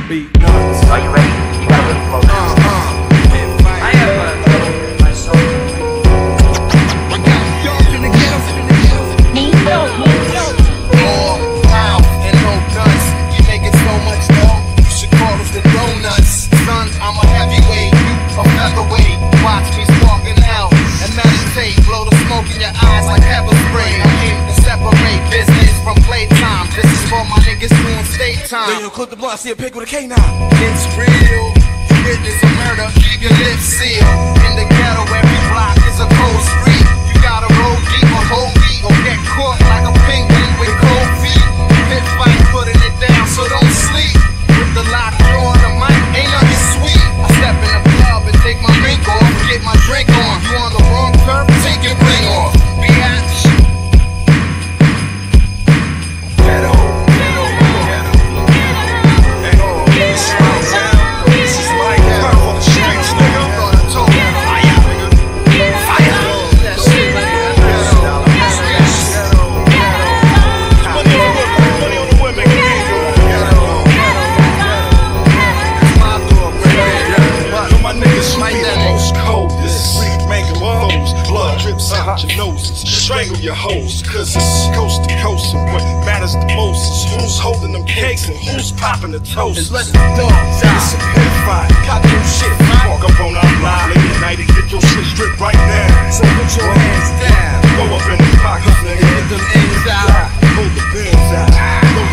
beat nuts. Are you ready? You gotta really flow this. I have my soul. All loud and no guns. You making so much dough, you should call us the donuts. Son, I'm a heavyweight, you a featherweight. Watch me sparking out and meditate. Blow the smoke in your eyes like pepper spray. I'm here to separate business from playtime. This is for my niggas doing state time. Then you clip the blunt, see a pig with a K9. It's real. Witness a murder, keep your lips sealed. In the ghetto, every block is a cold street. You gotta roll deep or hold deep or get caught like a penguin with cold feet. Pit fight, putting it down, so don't sleep. With the lock door on the mic, ain't nothing sweet. I step in the club and take my mink off, get my drink on. You on the wrong curve, take your ring off. Biatch. Ghetto, ghetto, ghetto, ghetto. This is like that on the streets, nigga. Your noses, strangle your hoes, cause it's coast to coast, and what matters the most is who's holding them cakes and who's popping the toast. Let the dogs out. It's a pit fight, cop your shit, walk up on our block late at night and get your shit stripped right now. So put your hands down, Go up in the pockets, nigga, get them ends out. hold the bins out, throw